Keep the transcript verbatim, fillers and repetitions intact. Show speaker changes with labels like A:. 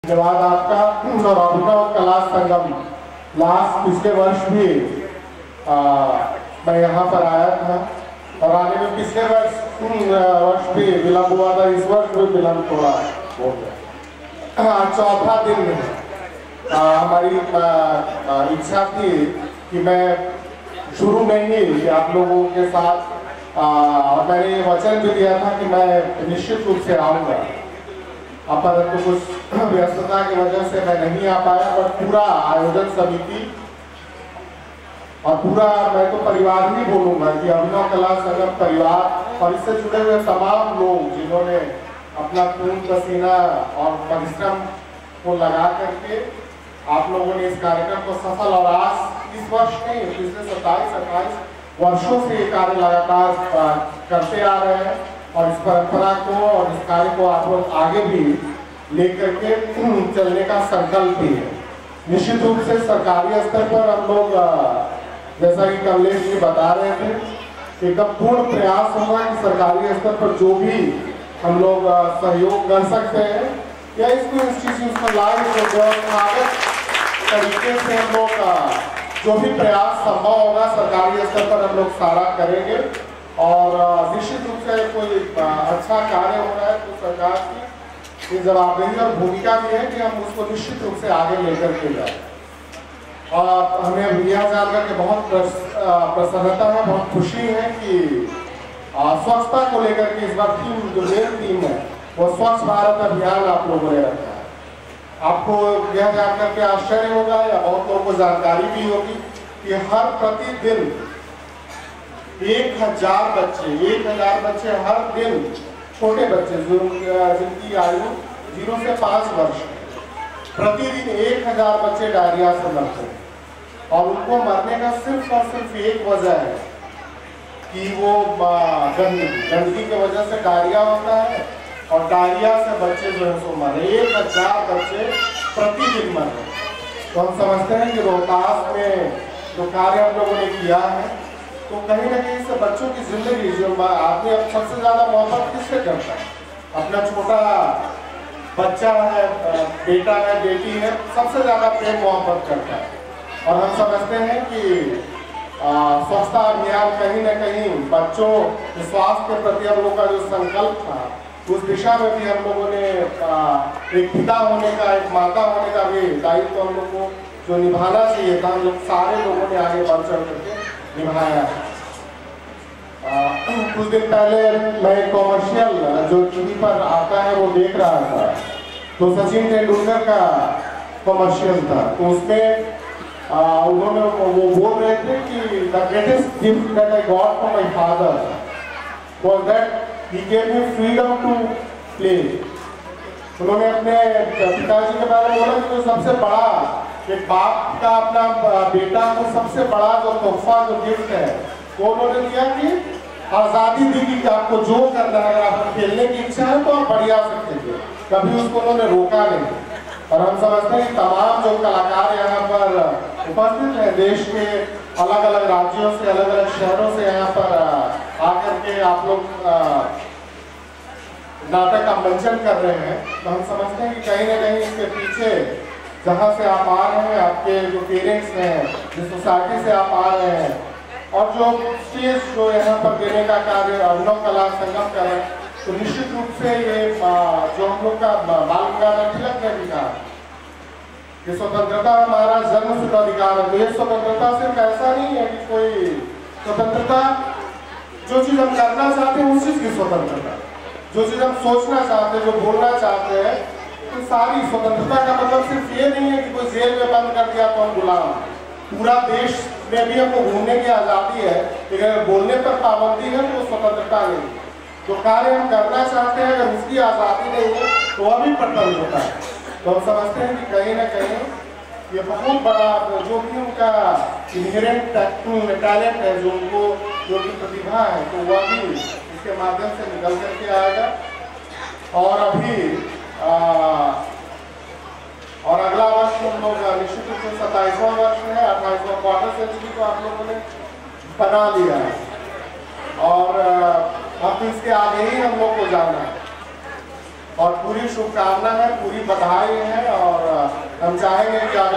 A: धन्यवाद आपका। और अभिनव कला संगम लास्ट पिछले वर्ष भी आ, मैं यहाँ पर आया था और आने में पिछले वर्ष वर्ष भी विलम्ब हुआ था, इस वर्ष भी विलम्ब थोड़ा हो गया। चौथा दिन हमारी इच्छा थी कि मैं शुरू में ही आप लोगों के साथ आ, मैंने वचन भी दिया था कि मैं निश्चित रूप से आऊँगा, परंतु तो कुछ व्यस्तता की वजह से मैं नहीं आ पाया। और पूरा आयोजन समिति और पूरा मैं तो परिवार ही बोलूँगा कि अभिनव कला संगम परिवार और इससे जुड़े हुए तमाम लोग जिन्होंने अपना खून पसीना और परिश्रम को लगा करके आप लोगों ने इस कार्यक्रम को सफल और आज इस वर्ष नहीं पिछले सत्ताईस अट्ठाईस वर्षों से ये कार्य लगातार करते आ रहे हैं और इस परंपरा को और इस कार्य को आप लोग आगे भी लेकर के चलने का संकल्प भी है। निश्चित रूप से सरकारी स्तर पर हम लोग जैसा कि कमलेश जी बता रहे थे एकदम पूर्ण प्रयास होगा कि सरकारी स्तर पर जो भी हम लोग सहयोग कर सकते हैं या इसको इंस्टीट्यूशनलाइज व्यवस्थागत तरीके से हम लोग जो भी प्रयास संभव होगा सरकारी स्तर पर हम लोग सारा करेंगे। और निश्चित रूप से कोई अच्छा कार्य हो रहा है तो सरकार की ये जवाबदेही और भूमिका भी है कि हम उसको निश्चित रूप से आगे लेकर के जाए। और हमें यह जानकर के बहुत प्रसन्नता है, बहुत खुशी है कि स्वच्छता को लेकर के इस बार थीम जो मेन थीम है वो स्वच्छ भारत अभियान आप लोगों ने रखा है। आपको यह जानकर के आश्चर्य होगा या बहुत लोगों को जानकारी भी होगी कि हर प्रतिदिन एक हजार बच्चे एक हजार बच्चे हर दिन, छोटे बच्चे जो जिनकी आयु जीरो से पाँच वर्ष, प्रतिदिन एक हजार बच्चे डायरिया से मरते हैं। और उनको मरने का सिर्फ और सिर्फ एक वजह है कि वो गंदगी गंदगी की वजह से डायरिया होता है और डायरिया से बच्चे जो है सो मरे, एक हजार बच्चे प्रतिदिन मर रहे। तो हम समझते हैं कि रोहतास में जो कार्य हम लोगों ने किया है तो कहीं ना कहीं से बच्चों की जिंदगी जो आदमी अब सबसे ज्यादा मोहब्बत किससे करता है, अपना छोटा बच्चा है, बेटा है, बेटी है, सबसे ज्यादा प्रेम मोहब्बत करता है। और हम समझते हैं कि स्वच्छता अभियान कहीं ना कहीं बच्चों के स्वास्थ्य के प्रति हम लोग का जो संकल्प था उस दिशा में भी हम लोगों ने एक पिता होने का, एक माता होने का भी दायित्व तो हम लोग को जो निभाना चाहिए था हम लोग सारे लोगों ने आगे बढ़ चढ़ करके निभाया। कुछ दिन पहले मैं कॉमर्शियल जो टीवी पर आता है वो देख रहा था, तो सचिन तेंदुलकर का कॉमर्शियल था। तो उसमें आ, उन्होंने वो बोल रहे थे कि the greatest gift that I got from my father was that he gave me freedom to play. उन्होंने अपने पिताजी के बारे में बोला कि जो सबसे बड़ा एक बाप का अपना बेटा को सबसे बड़ा जो तोहफा जो गिफ्ट है वो उन्होंने दिया कि आज़ादी दी कि आपको जो करना है, अगर आपको खेलने की इच्छा है तो आप बढ़िया से खेलिए, कभी उसको उन्होंने रोका नहीं। और हम समझते हैं कि तमाम जो कलाकार यहाँ पर उपस्थित हैं देश के अलग अलग राज्यों से, अलग अलग शहरों से यहाँ पर आकर के आप लोग नाटक का मंचन कर रहे हैं, तो हम समझते हैं कि कहीं ना कहीं इसके पीछे जहाँ से आप आ रहे हैं, आपके जो पेरेंट्स हैं, जिस सोसाइटी से आप आ रहे हैं और जो स्टेज जो यहाँ पर देने का कार्य अभिनव कला संगम कर रहे हैं, तो निश्चित रूप से ये जो हम लोग का बाल गंगाधर तिलक ने भी कहा कि स्वतंत्रता हमारा जन्मसिद्ध अधिकार है। तो ये स्वतंत्रता सिर्फ ऐसा नहीं है कि कोई स्वतंत्रता, जो चीज हम करना चाहते हैं उस चीज की स्वतंत्रता, जो चीज हम सोचना चाहते हैं, जो बोलना चाहते हैं, तो सारी स्वतंत्रता का मतलब सिर्फ ये नहीं है कि कोई जेल में बंद कर दिया तो हम गुलाम। पूरा देश में भी हमको घूमने की आज़ादी है, लेकिन अगर बोलने पर पाबंदी है तो स्वतंत्रता नहीं। जो कार्य हम करना चाहते हैं अगर उसकी आज़ादी नहीं है तो वह भी पतन होता है। तो हम समझते हैं कि कहीं ना कहीं ये बहुत बड़ा जो भी उनका इनहेरेंट टैलेंट है, जो उनको जो भी प्रतिभा है, तो वह भी इसके माध्यम से निकल करके आएगा। और अभी आ, और अगला वर्ष हम लोग निश्चित रूप से सत्ताईसवां वर्ष है, अट्ठाईसवां क्वार्टर सेंचुरी को आप लोगों ने बना लिया है और अब इसके आगे ही हम लोग को जाना है। और पूरी शुभकामना है, पूरी बधाई है। और हम चाहेंगे कि